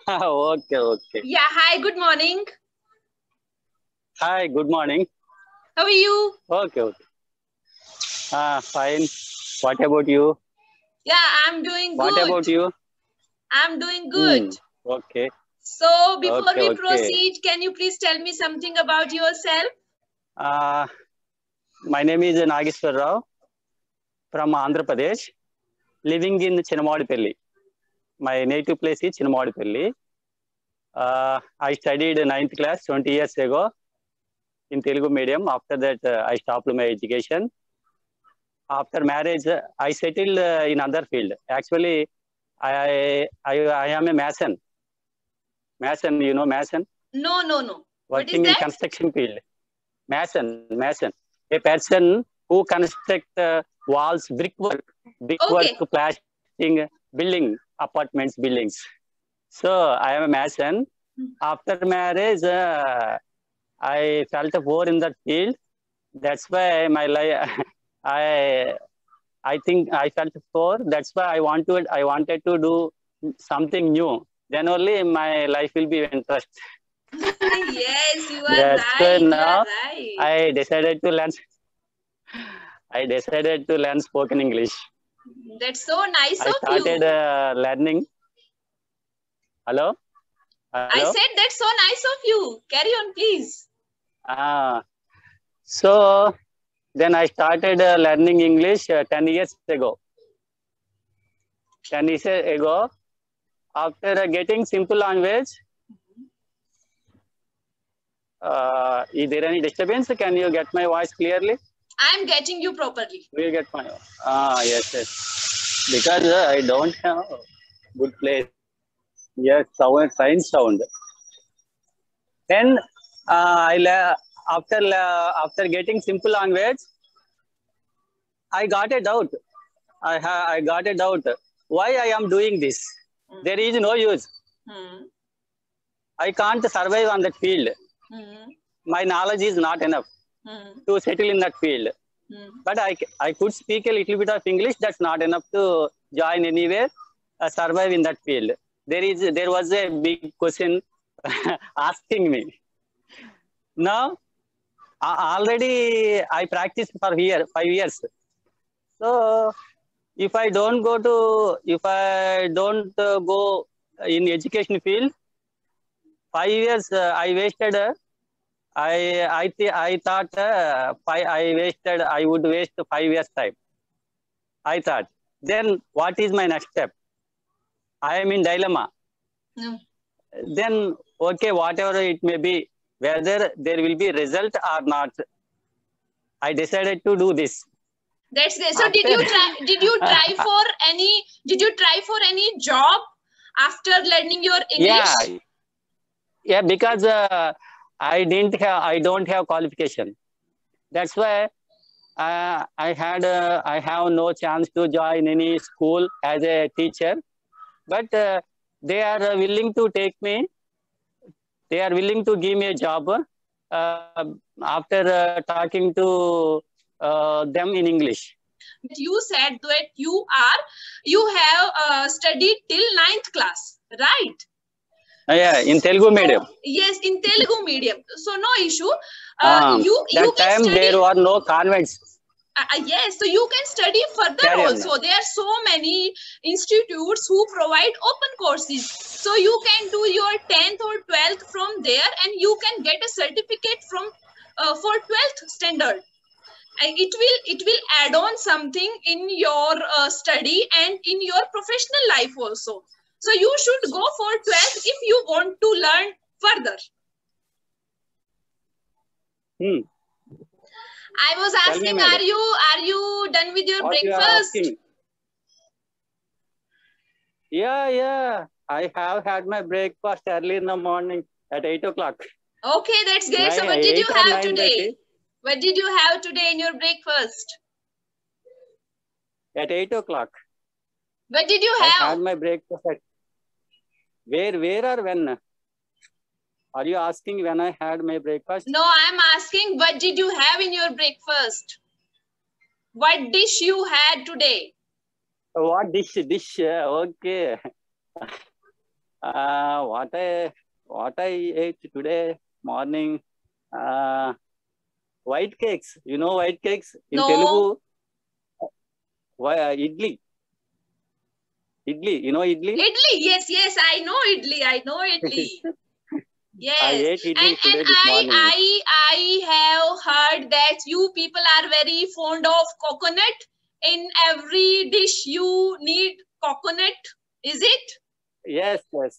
Okay, okay. Yeah, hi, good morning. Hi, good morning. How are you? Okay, okay. Fine. What about you? Yeah, I'm doing What good. about you? I'm doing good. Hmm. Okay, So, before okay, we okay. proceed, can you please tell me something about yourself? Uh, my name is Nageswar Rao from Andhra Pradesh, living in Chinnamadipalli. My native place is Chinnamadipalli. I studied ninth class 20 years ago in Telugu medium. After that, I stopped my education. After marriage, I settled in other field. Actually, I am a mason. Mason, you know mason, No, no, no. What is working in that? construction field. Mason, a person who construct walls, brickwork, Okay. plastering, building apartments, buildings. So I am a mason. After marriage, I felt bored in that field. That's why my life, I I think I felt bored. That's why I wanted to do something new. Then only my life will be interest. Yes, you are That's why right. You are now right. I decided to learn. I decided to learn spoken English. That's so nice I of started you. learning. Hello, I hello. said that's so nice of you. Carry on, please. Ah, so then I started learning English 10 years ago. 10 years ago, after getting simple language, is there any disturbance? Can you get my voice clearly? I'm getting you properly. Do you get my? Yes, yes. Because I don't have good place. Yes, sound, fine sound. Then after getting simple language, I got a doubt. I got a doubt. Why I am doing this? There is no use. Hmm. I can't survive on that field. Hmm. My knowledge is not enough Hmm. to settle in that field. Hmm. But I could speak a little bit of English. That's not enough to join anywhere, survive in that field. There was a big question asking me. Now already I practiced for 5 years. So if I don't go in education field, 5 years I wasted. I thought I would waste 5 years time. I thought. Then what is my next step? I am in dilemma. Hmm. Then okay, whatever it may be, whether there will be result or not, I decided to do this. That's great. So did After you try for any job after learning your yeah, English? yeah, because I don't have qualification. That's why I have no chance to join any school as a teacher. But they are willing to take me. They are willing to give me a job after talking to them in English. But you said that you have studied till 9th class, right? Yeah, in Telugu So medium. yes, in Telugu medium. So no issue. You That can time study. there were no convents. Yes, so you can study further Carry on. also. There are so many institutes who provide open courses. So you can do your 10th or 12th from there, and you can get a certificate from for 12th standard. And it will add on something in your study and in your professional life also. So you should go for 12th if you want to learn further. Hmm. I was Tell me, asking, madam. are you done with your What you are breakfast? asking? Yeah, yeah. I have had my breakfast early in the morning at 8 o'clock. Okay, that's great. So Nine, what did you 8 or have 9:30. today? What did you have today in your breakfast? At 8 o'clock, What did you I have? had my breakfast at where or when? Are you asking when I had my breakfast? No, I'm asking what did you have in your breakfast? What dish you had today? What dish? Dish. Okay. What I ate today morning? White cakes. You know white cakes in No. Telugu? Idli. Idli. You know idli? Idli. Yes, yes. I know idli. I know idli. Yes. I ate idli today this morning. I have heard that you people are very fond of coconut. In every dish you need coconut. Is it? Yes.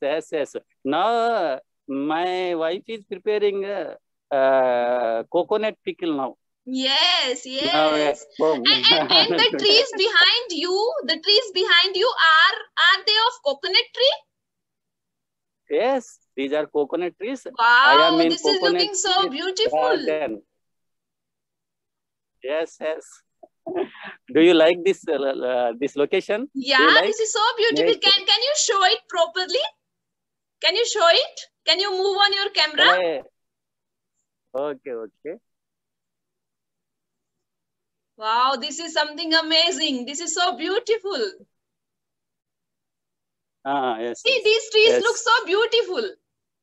Now my wife is preparing coconut pickle now. Yes, Now at yes. home. And the trees behind you, are they of coconut tree? Yes, these are coconut trees. Wow, I am in this is coconut looking so beautiful. garden. Yes. Do you like this this location? Yeah, Do you like? this is so beautiful. Nature. Can you show it properly? Can you show it? Can you move on your camera? Okay. Wow, this is something amazing. This is so beautiful. Yes. See, these trees look so beautiful.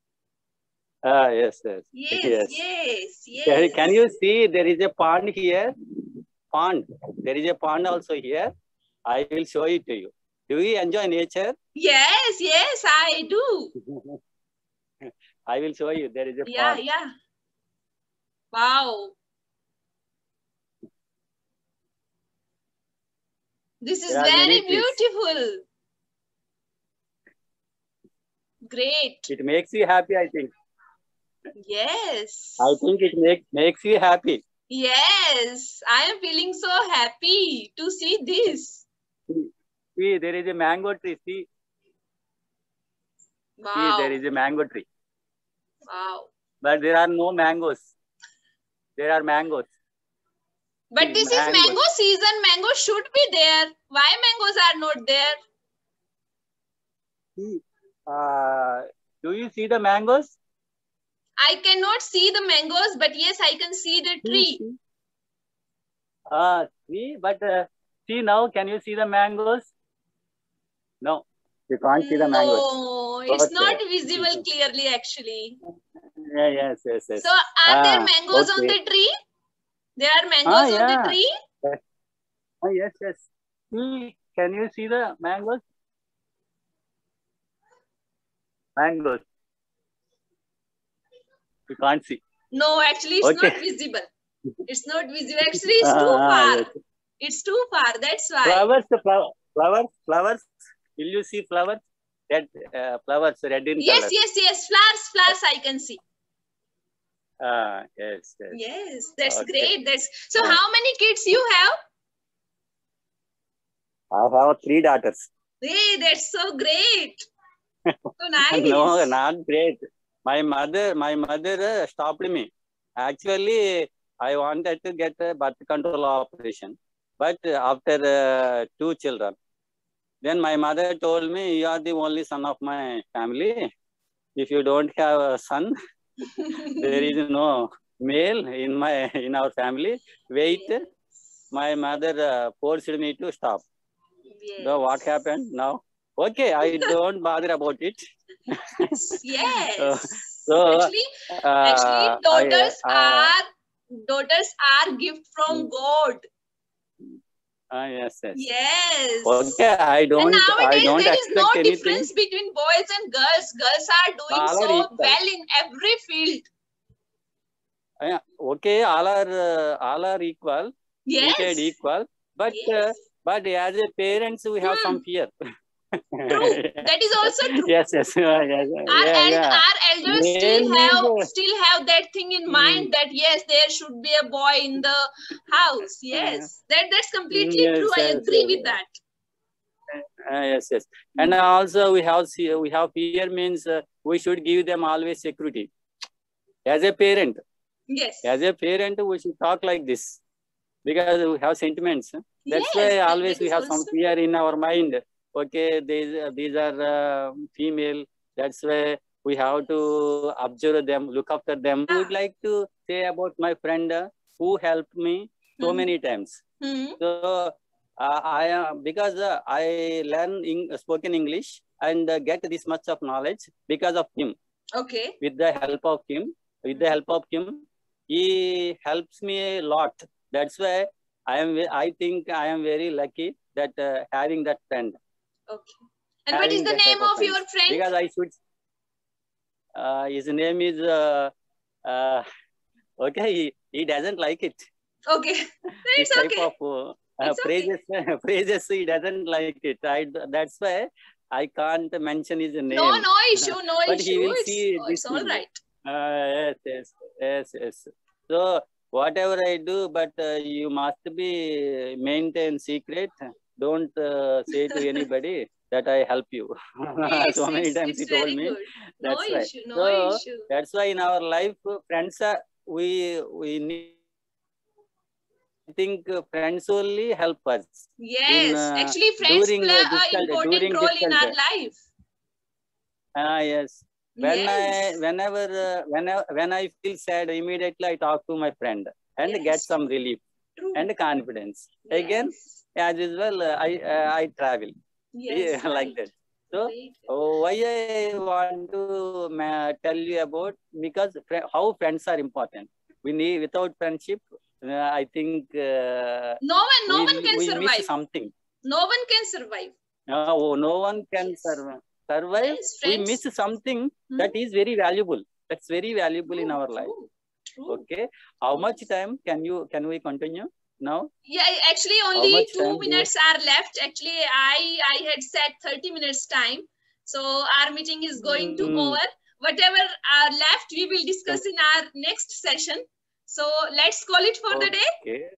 Yes. Yes. Can you see there is a pond here? There is a pond also here. I will show it to you. Do you enjoy nature? Yes, I do. I will show you. There is a pond. Yeah. Wow. This is very beautiful. Great. It makes you happy, I think. Yes. I think it makes you happy. Yes, I am feeling so happy to see this. See, there is a mango tree. See. Wow. See, there is a mango tree. Wow. But there are no mangoes. There are mangoes. But this is mango season. Mango should be there. Why mangoes are not there? See, do you see the mangoes? I cannot see the mangoes, but yes, I can see the tree. See, but see now, can you see the mangoes? No, you can't see the mangoes. No, it's not visible clearly actually. Yes. So, are there mangoes on the tree? There are mangoes on the tree? Yes. See, can you see the mangoes? Mangoes. You can't see. No, actually, it's not visible. It's not visible. Actually, it's too far. Yes. It's too far. That's why. Flowers. Will you see flowers? Flowers red in color. Yes. Flowers I can see. Yes. Yes, that's great. So. How many kids you have? I have 3 daughters. Hey, that's so great. So nice. No, not great. My mother stopped me. Actually, I wanted to get a birth control operation, but after 2 children, then my mother told me, "You are the only son of my family. If you don't have a son, there is no male in our family. Wait." Yes. My mother forced me to stop. Yes. So what happened now? Okay, I don't bother about it. Yes. Actually, daughters are gift from God. Yes. Okay, I don't. And nowadays there is no anything. difference between boys and girls. Girls are doing so well in every field. Okay, all are equal. Yes. Treated equal, but as a parents we have some fear. True. That is also true. Yes. Our elders still have that thing in mind that yes, there should be a boy in the house. Yes, that's completely true. I agree with that. Yes. And also we have fear means we should give them always security. As a parent. Yes. As a parent, we should talk like this because we have sentiments. That's why always we have some fear in our mind. Okay, these are female. That's why we have to observe them, look after them. I would like to say about my friend who helped me so many times. So because I learn spoken English and get this much of knowledge because of him. Okay. With the help of him, he helps me a lot. That's why I think I am very lucky that having that friend. Okay. And what is the name of your friend? Because I should. His name is. Okay, he doesn't like it. Okay. This It's type okay. of praises. Praises. He doesn't like it. That's why I can't mention his name. No issue. No but issue. He will see It's all right. Yes. So whatever I do, but you must be maintain secret. Don't say to anybody that I help you. So many times he told me. Good. That's no right. issue. No So issue. that's why in our life, friends are we need. I think friends only help us. Yes, actually, friends play an important role in our life. Yes. When I feel sad, immediately I talk to my friend and get some relief. True. And confidence. Again, as usual, I travel. Yes, like that. So why I want to tell you about, because how friends are important. We need, without friendship, I think no one can survive. Miss something. No one can survive. No one can survive. Yes, we miss something that is very valuable. That's very valuable in our life. True. Okay. How much time can we continue now? Yeah, actually only 2 minutes are left. Actually, I had set 30 minutes time. So our meeting is going to over. Whatever are left, we will discuss in our next session. So let's call it for the day.